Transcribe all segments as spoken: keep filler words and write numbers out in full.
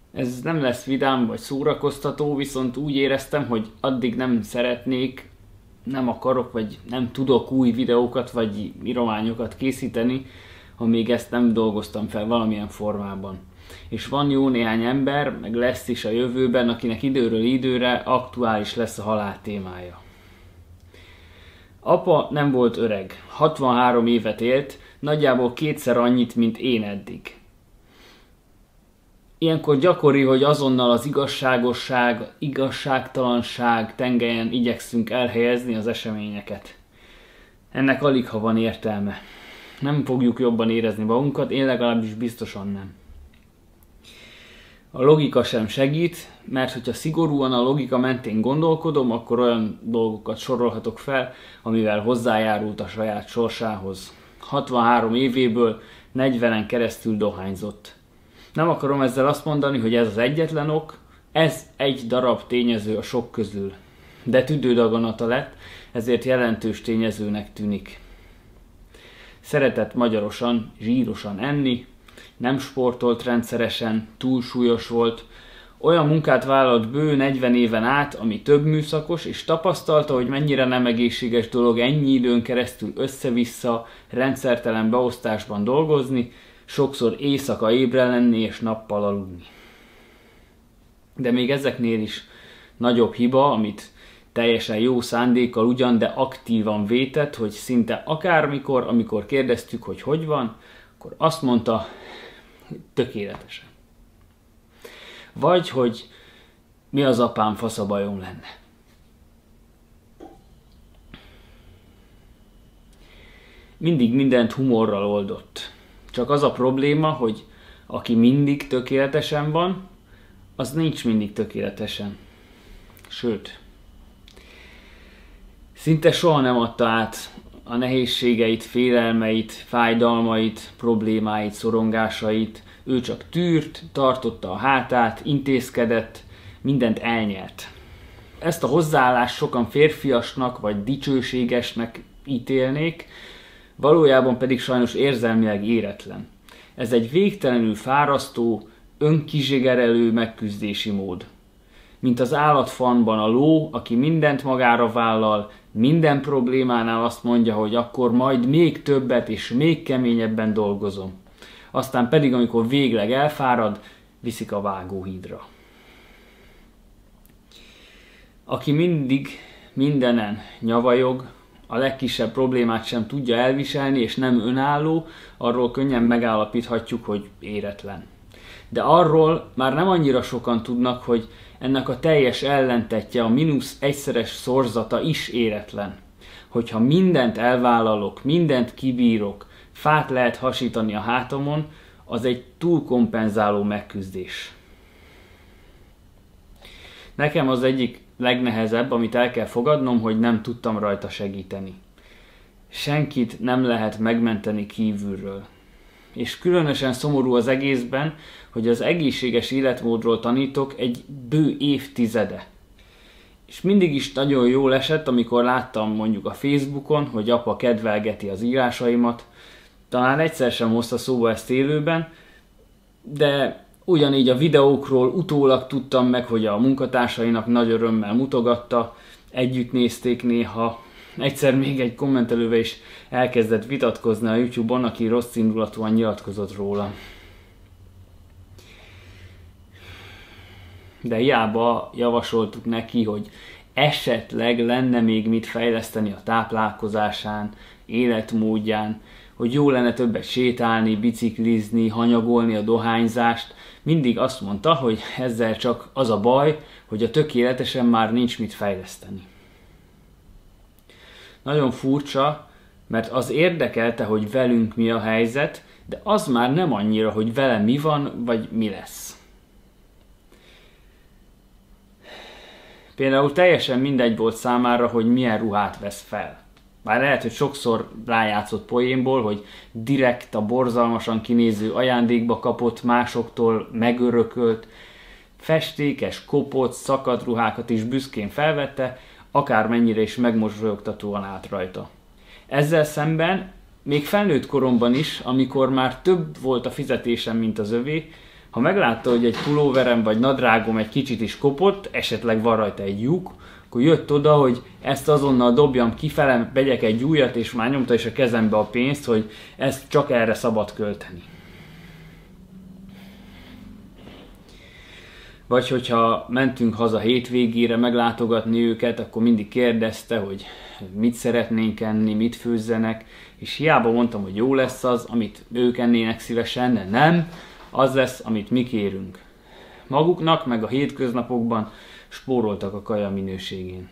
Ez nem lesz vidám vagy szórakoztató, viszont úgy éreztem, hogy addig nem szeretnék, nem akarok, vagy nem tudok új videókat vagy írományokat készíteni, amíg ezt nem dolgoztam fel valamilyen formában. És van jó néhány ember, meg lesz is a jövőben, akinek időről időre aktuális lesz a halál témája. Apa nem volt öreg, hatvanhárom évet élt, nagyjából kétszer annyit, mint én eddig. Ilyenkor gyakori, hogy azonnal az igazságosság, igazságtalanság tengelyen igyekszünk elhelyezni az eseményeket. Ennek alig ha van értelme. Nem fogjuk jobban érezni magunkat, én legalábbis biztosan nem. A logika sem segít, mert hogyha szigorúan a logika mentén gondolkodom, akkor olyan dolgokat sorolhatok fel, amivel hozzájárult a saját sorsához. hatvanhárom évéből negyvenen keresztül dohányzott. Nem akarom ezzel azt mondani, hogy ez az egyetlen ok, ez egy darab tényező a sok közül. De tüdődaganata lett, ezért jelentős tényezőnek tűnik. Szeretett magyarosan, zsírosan enni, nem sportolt rendszeresen, túlsúlyos volt, olyan munkát vállalt bő negyven éven át, ami több műszakos, és tapasztalta, hogy mennyire nem egészséges dolog ennyi időn keresztül össze-vissza, rendszertelen beosztásban dolgozni, sokszor éjszaka ébre lenni és nappal aludni. De még ezeknél is nagyobb hiba, amit teljesen jó szándékkal ugyan, de aktívan vétett, hogy szinte akármikor, amikor kérdeztük, hogy hogy van, akkor azt mondta, tökéletesen. Vagy, hogy mi az apám faszabajom lenne. Mindig mindent humorral oldott. Csak az a probléma, hogy aki mindig tökéletesen van, az nincs mindig tökéletesen. Sőt, szinte soha nem adta át a nehézségeit, félelmeit, fájdalmait, problémáit, szorongásait. Ő csak tűrt, tartotta a hátát, intézkedett, mindent elnyert. Ezt a hozzáállást sokan férfiasnak vagy dicsőségesnek ítélnék, valójában pedig sajnos érzelmileg éretlen. Ez egy végtelenül fárasztó, önkizsigerelő megküzdési mód. Mint az állatfarmban a ló, aki mindent magára vállal, minden problémánál azt mondja, hogy akkor majd még többet és még keményebben dolgozom. Aztán pedig, amikor végleg elfárad, viszik a vágóhídra. Aki mindig mindenen nyavajog, a legkisebb problémát sem tudja elviselni és nem önálló, arról könnyen megállapíthatjuk, hogy éretlen. De arról már nem annyira sokan tudnak, hogy ennek a teljes ellentetje, a mínusz egyszeres szorzata is éretlen. Hogyha mindent elvállalok, mindent kibírok, fát lehet hasítani a hátamon, az egy túlkompenzáló megküzdés. Nekem az egyik legnehezebb, amit el kell fogadnom, hogy nem tudtam rajta segíteni. Senkit nem lehet megmenteni kívülről. És különösen szomorú az egészben, hogy az egészséges életmódról tanítok egy bő évtizede. És mindig is nagyon jól esett, amikor láttam mondjuk a Facebookon, hogy apa kedvelgeti az írásaimat. Talán egyszer sem hozta szóba ezt élőben, de ugyanígy a videókról utólag tudtam meg, hogy a munkatársainak nagy örömmel mutogatta, együtt nézték néha. Egyszer még egy kommentelővel is elkezdett vitatkozni a YouTube-on, aki rossz indulatúan nyilatkozott róla. De hiába javasoltuk neki, hogy esetleg lenne még mit fejleszteni a táplálkozásán, életmódján, hogy jó lenne többet sétálni, biciklizni, hanyagolni a dohányzást, mindig azt mondta, hogy ezzel csak az a baj, hogy a tökéletesen már nincs mit fejleszteni. Nagyon furcsa, mert az érdekelte, hogy velünk mi a helyzet, de az már nem annyira, hogy vele mi van, vagy mi lesz. Például teljesen mindegy volt számára, hogy milyen ruhát vesz fel. Már lehet, hogy sokszor rájátszott poénból, hogy direkt a borzalmasan kinéző ajándékba kapott másoktól megörökölt, festékes, kopott, szakadt ruhákat is büszkén felvette, akármennyire is megmosolyogtatóan állt rajta. Ezzel szemben még felnőtt koromban is, amikor már több volt a fizetésem, mint az övé, Ha meglátta, hogy egy pulóverem vagy nadrágom egy kicsit is kopott, esetleg van rajta egy lyuk, akkor jött oda, hogy ezt azonnal dobjam kifele, vegyek egy újat, és már nyomta is a kezembe a pénzt, hogy ezt csak erre szabad költeni. Vagy hogyha mentünk haza hétvégére meglátogatni őket, akkor mindig kérdezte, hogy mit szeretnénk enni, mit főzzenek, és hiába mondtam, hogy jó lesz az, amit ők ennének szívesen, de nem, az lesz, amit mi kérünk. Maguknak, meg a hétköznapokban spóroltak a kaja minőségén.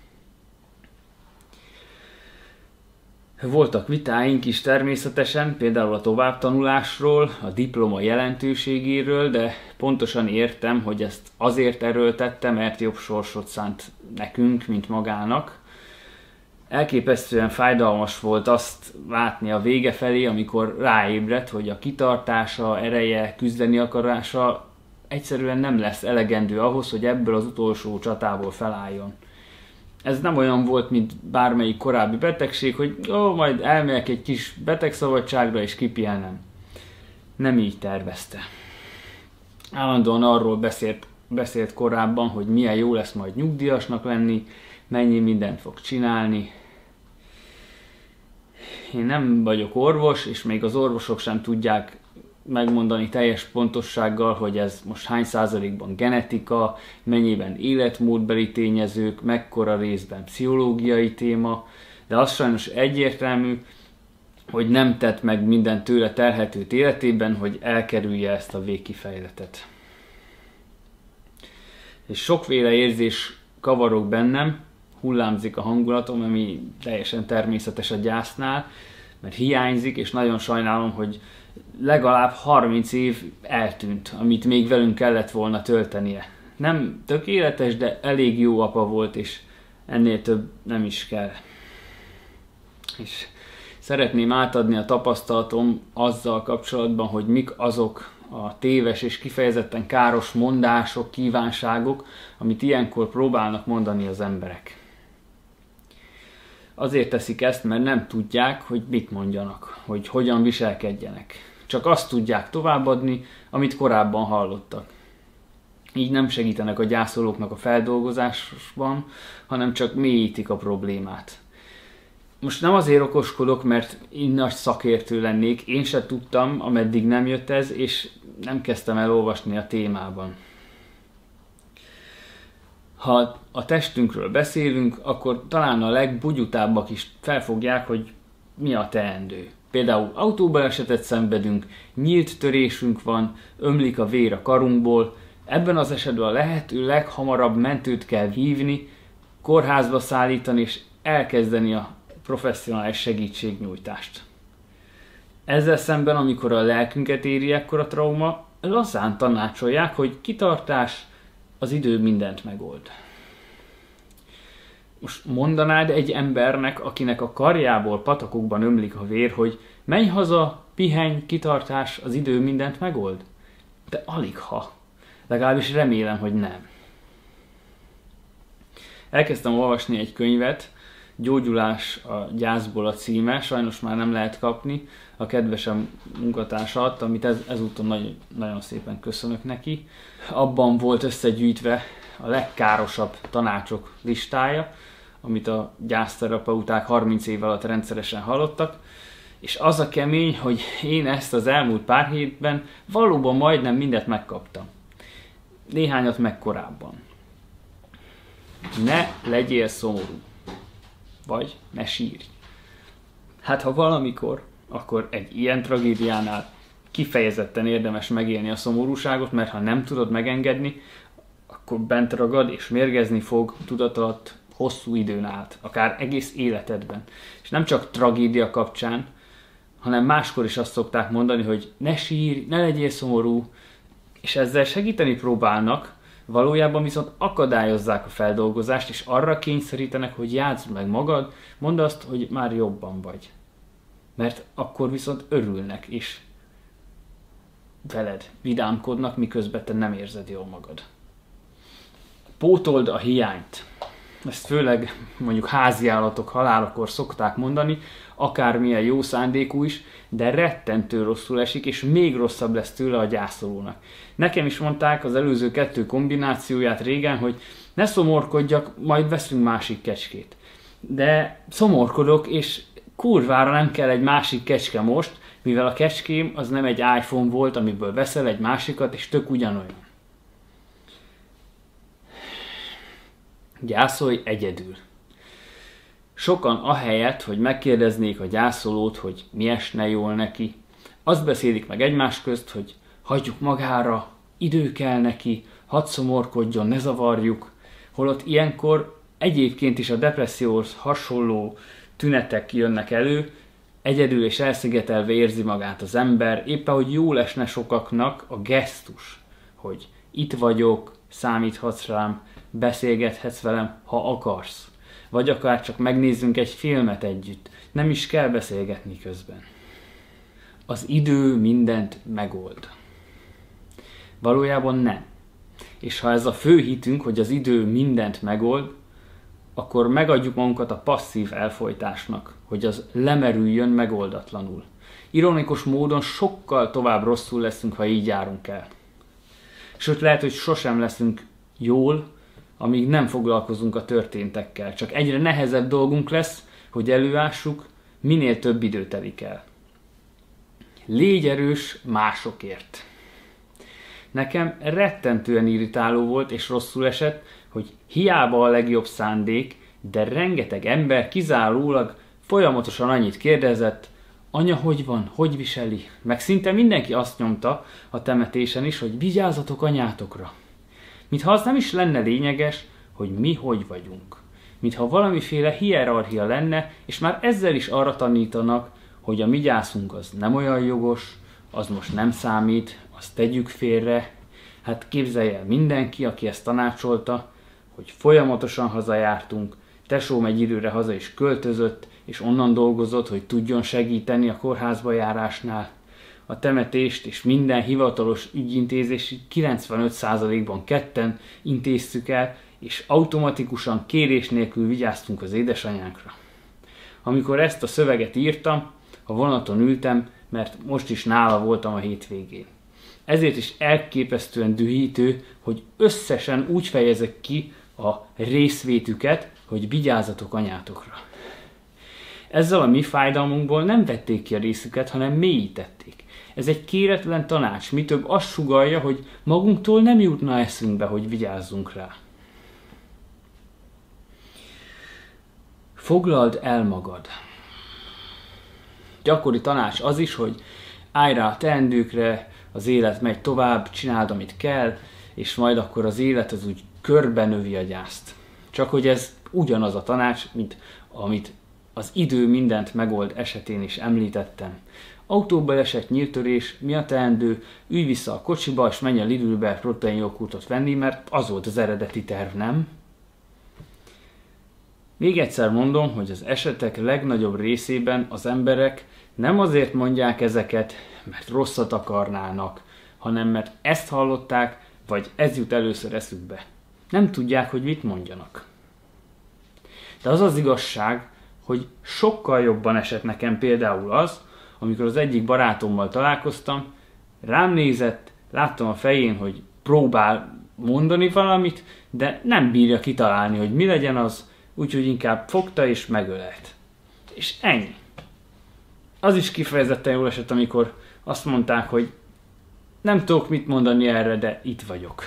Voltak vitáink is természetesen, például a továbbtanulásról, a diploma jelentőségéről, de pontosan értem, hogy ezt azért erőltette, mert jobb sorsot szánt nekünk, mint magának. Elképesztően fájdalmas volt azt látni a vége felé, amikor ráébredt, hogy a kitartása, ereje, küzdeni akarása egyszerűen nem lesz elegendő ahhoz, hogy ebből az utolsó csatából felálljon. Ez nem olyan volt, mint bármelyik korábbi betegség, hogy ó, majd elmegyek egy kis betegszabadságra és kipihenem. Nem így tervezte. Állandóan arról beszélt, beszélt korábban, hogy milyen jó lesz majd nyugdíjasnak lenni, mennyi mindent fog csinálni. Én nem vagyok orvos, és még az orvosok sem tudják megmondani teljes pontossággal, hogy ez most hány százalékban genetika, mennyiben életmódbeli tényezők, mekkora részben pszichológiai téma, de az sajnos egyértelmű, hogy nem tett meg minden tőle telhetőt életében, hogy elkerülje ezt a végkifejletet. És sokféle érzés kavarog bennem, hullámzik a hangulatom, ami teljesen természetes a gyásznál, mert hiányzik, és nagyon sajnálom, hogy legalább harminc év eltűnt, amit még velünk kellett volna töltenie. Nem tökéletes, de elég jó apa volt, és ennél több nem is kell. És szeretném átadni a tapasztalatom azzal kapcsolatban, hogy mik azok a téves és kifejezetten káros mondások, kívánságok, amit ilyenkor próbálnak mondani az emberek. Azért teszik ezt, mert nem tudják, hogy mit mondjanak, hogy hogyan viselkedjenek. Csak azt tudják továbbadni, amit korábban hallottak. Így nem segítenek a gyászolóknak a feldolgozásban, hanem csak mélyítik a problémát. Most nem azért okoskodok, mert én nagy szakértő lennék, én se tudtam, ameddig nem jött ez, és nem kezdtem el olvasni a témában. Ha a testünkről beszélünk, akkor talán a legbugyutábbak is felfogják, hogy mi a teendő. Például autóbalesetet szenvedünk, nyílt törésünk van, ömlik a vér a karunkból, ebben az esetben a lehető leghamarabb mentőt kell hívni, kórházba szállítani és elkezdeni a professzionális segítségnyújtást. Ezzel szemben, amikor a lelkünket éri ekkor a trauma, lazán tanácsolják, hogy kitartás, az idő mindent megold. Most mondanád egy embernek, akinek a karjából patakokban ömlik a vér, hogy menj haza, pihenj, kitartás, az idő mindent megold? De aligha. Legalábbis remélem, hogy nem. Elkezdtem olvasni egy könyvet, Gyógyulás a gyászból a címe, sajnos már nem lehet kapni, a kedvesem munkatársa adta, amit ez, ezúton nagyon, nagyon szépen köszönök neki. Abban volt összegyűjtve a legkárosabb tanácsok listája, amit a gyászterapeuták harminc év alatt rendszeresen hallottak, és az a kemény, hogy én ezt az elmúlt pár hétben valóban majdnem mindet megkaptam. Néhányat meg korábban. Ne legyél szomorú. Vagy ne sírj. Hát ha valamikor, akkor egy ilyen tragédiánál kifejezetten érdemes megélni a szomorúságot, mert ha nem tudod megengedni, akkor bent ragad és mérgezni fog tudat alatt hosszú időn át, akár egész életedben. És nem csak tragédia kapcsán, hanem máskor is azt szokták mondani, hogy ne sírj, ne legyél szomorú, és ezzel segíteni próbálnak, valójában viszont akadályozzák a feldolgozást, és arra kényszerítenek, hogy játszd meg magad, mondd azt, hogy már jobban vagy. Mert akkor viszont örülnek, és veled vidámkodnak, miközben te nem érzed jól magad. Pótold a hiányt. ezt főleg mondjuk háziállatok halálakor szokták mondani, akármilyen jó szándékú is, de rettentő rosszul esik, és még rosszabb lesz tőle a gyászolónak. Nekem is mondták az előző kettő kombinációját régen, hogy ne szomorkodjak, majd veszünk másik kecskét. De szomorkodok, és kurvára nem kell egy másik kecske most, mivel a kecském az nem egy iPhone volt, amiből veszel egy másikat, és tök ugyanolyan. Gyászolj egyedül. Sokan ahelyett, hogy megkérdeznék a gyászolót, hogy mi esne jól neki, azt beszélik meg egymás közt, hogy hagyjuk magára, idő kell neki, hadd szomorkodjon, ne zavarjuk, holott ilyenkor egyébként is a depresszióhoz hasonló tünetek jönnek elő, egyedül és elszigetelve érzi magát az ember, éppen hogy jól esne sokaknak a gesztus, hogy itt vagyok, számíthatsz rám, beszélgethetsz velem, ha akarsz. Vagy akár csak megnézzünk egy filmet együtt, nem is kell beszélgetni közben. Az idő mindent megold. Valójában nem. És ha ez a fő hitünk, hogy az idő mindent megold, akkor megadjuk magunkat a passzív elfojtásnak, hogy az lemerüljön megoldatlanul. Ironikus módon sokkal tovább rosszul leszünk, ha így járunk el. Sőt, lehet, hogy sosem leszünk jól, amíg nem foglalkozunk a történtekkel. Csak egyre nehezebb dolgunk lesz, hogy előássuk, minél több idő telik el. Légy erős másokért. Nekem rettentően irritáló volt és rosszul esett, hogy hiába a legjobb szándék, de rengeteg ember kizárólag folyamatosan annyit kérdezett, anya hogy van, hogy viseli, meg szinte mindenki azt nyomta a temetésen is, hogy vigyázzatok anyátokra. Mintha az nem is lenne lényeges, hogy mi hogy vagyunk. Mintha valamiféle hierarchia lenne, és már ezzel is arra tanítanak, hogy a mi gyászunk az nem olyan jogos, az most nem számít, azt tegyük félre. Hát képzelj el mindenki, aki ezt tanácsolta, hogy folyamatosan hazajártunk, tesóm egy időre haza is költözött, és onnan dolgozott, hogy tudjon segíteni a kórházba járásnál. A temetést és minden hivatalos ügyintézési kilencvenöt százalékban ketten intéztük el, és automatikusan kérés nélkül vigyáztunk az édesanyánkra. Amikor ezt a szöveget írtam, a vonaton ültem, mert most is nála voltam a hétvégén. Ezért is elképesztően dühítő, hogy összesen úgy fejezek ki a részvétüket, hogy vigyázzatok anyátokra. Ezzel a mi fájdalmunkból nem vették ki a részüket, hanem mélyítették. Ez egy kéretlen tanács, mi több azt sugallja, hogy magunktól nem jutna eszünkbe, hogy vigyázzunk rá. Foglald el magad. Gyakori tanács az is, hogy állj rá a teendőkre, az élet megy tovább, csináld, amit kell, és majd akkor az élet az úgy körbenövi a gyászt. Csak hogy ez ugyanaz a tanács, mint amit az idő mindent megold esetén is említettem. Autóba esett nyíltörés, mi a teendő, ülj vissza a kocsiba, és menj a Lidlbe proteinjoghurtot venni, mert az volt az eredeti terv, nem? Még egyszer mondom, hogy az esetek legnagyobb részében az emberek nem azért mondják ezeket, mert rosszat akarnának, hanem mert ezt hallották, vagy ez jut először eszükbe. Nem tudják, hogy mit mondjanak. De az az igazság, hogy sokkal jobban esett nekem például az, amikor az egyik barátommal találkoztam, rám nézett, láttam a fején, hogy próbál mondani valamit, de nem bírja kitalálni, hogy mi legyen az, úgyhogy inkább fogta és megölelt. És ennyi. Az is kifejezetten jól esett, amikor azt mondták, hogy nem tudok mit mondani erre, de itt vagyok.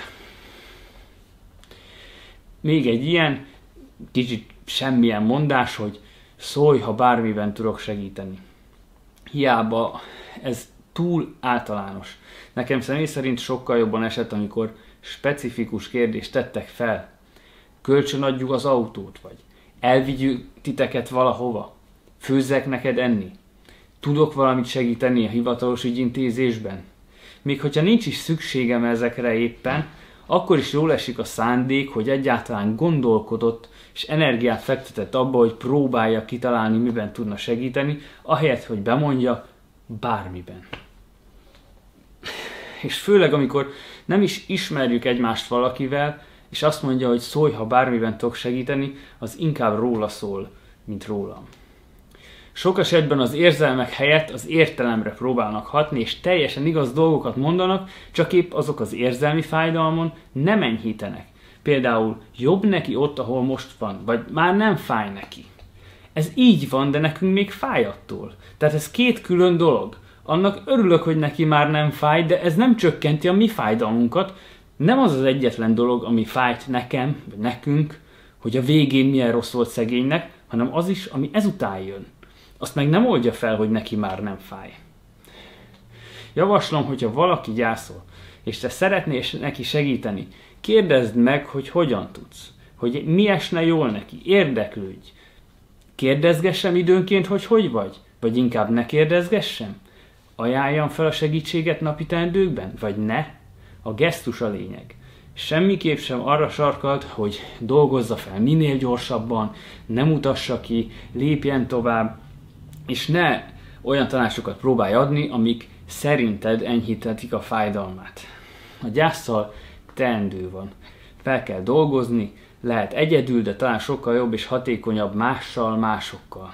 Még egy ilyen, kicsit semmilyen mondás, hogy szólj, ha bármiben tudok segíteni. Hiába ez túl általános. Nekem személy szerint sokkal jobban esett, amikor specifikus kérdést tettek fel. Kölcsönadjuk az autót, vagy elvigyük titeket valahova, főzzek neked enni, tudok valamit segíteni a hivatalos ügyintézésben. Még hogyha nincs is szükségem ezekre éppen, akkor is jól esik a szándék, hogy egyáltalán gondolkodott és energiát fektetett abba, hogy próbálja kitalálni, miben tudna segíteni, ahelyett, hogy bemondja bármiben. És főleg, amikor nem is ismerjük egymást valakivel, és azt mondja, hogy szólj, ha bármiben tudok segíteni, az inkább róla szól, mint rólam. Sok esetben az érzelmek helyett az értelemre próbálnak hatni, és teljesen igaz dolgokat mondanak, csak épp azok az érzelmi fájdalmon nem enyhítenek. Például jobb neki ott, ahol most van, vagy már nem fáj neki. Ez így van, de nekünk még fáj attól. Tehát ez két külön dolog. Annak örülök, hogy neki már nem fáj, de ez nem csökkenti a mi fájdalmunkat. Nem az az egyetlen dolog, ami fájt nekem, vagy nekünk, hogy a végén milyen rossz volt szegénynek, hanem az is, ami ezután jön. Azt meg nem oldja fel, hogy neki már nem fáj. Javaslom, hogyha valaki gyászol, és te szeretnél neki segíteni, kérdezd meg, hogy hogyan tudsz, hogy mi esne jól neki, érdeklődj. Kérdezgessem időnként, hogy hogy vagy, vagy inkább ne kérdezgessem? Ajánljam fel a segítséget napi teendőkben, vagy ne? A gesztus a lényeg. Semmiképp sem arra sarkalt, hogy dolgozza fel minél gyorsabban, ne mutassa ki, lépjen tovább, és ne olyan tanácsokat próbálj adni, amik szerinted enyhíthetik a fájdalmát. A gyászsal teendő van. Fel kell dolgozni, lehet egyedül, de talán sokkal jobb és hatékonyabb mással, másokkal.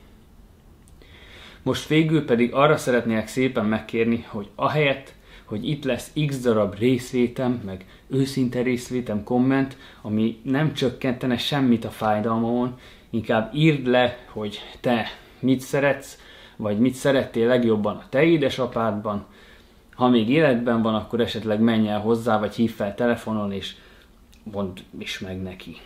Most végül pedig arra szeretnélek szépen megkérni, hogy ahelyett, hogy itt lesz x darab részvétem, meg őszinte részvétem, komment, ami nem csökkentene semmit a fájdalmamon, inkább írd le, hogy te mit szeretsz, vagy mit szerettél legjobban a te édesapádban. Ha még életben van, akkor esetleg menj el hozzá, vagy hív fel telefonon, és mondd is meg neki.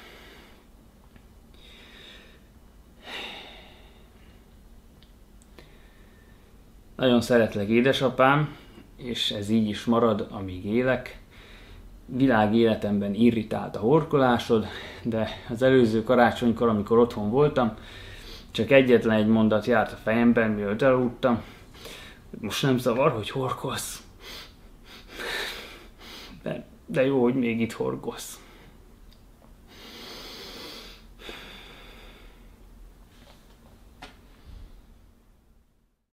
Nagyon szeretlek, édesapám, és ez így is marad, amíg élek. Világ életemben irritált a horkolásod, de az előző karácsonykor, amikor otthon voltam, csak egyetlen egy mondat járt a fejemben, mielőtt elaludtam. Most nem zavar, hogy horkolsz. De, de jó, hogy még itt horkolsz.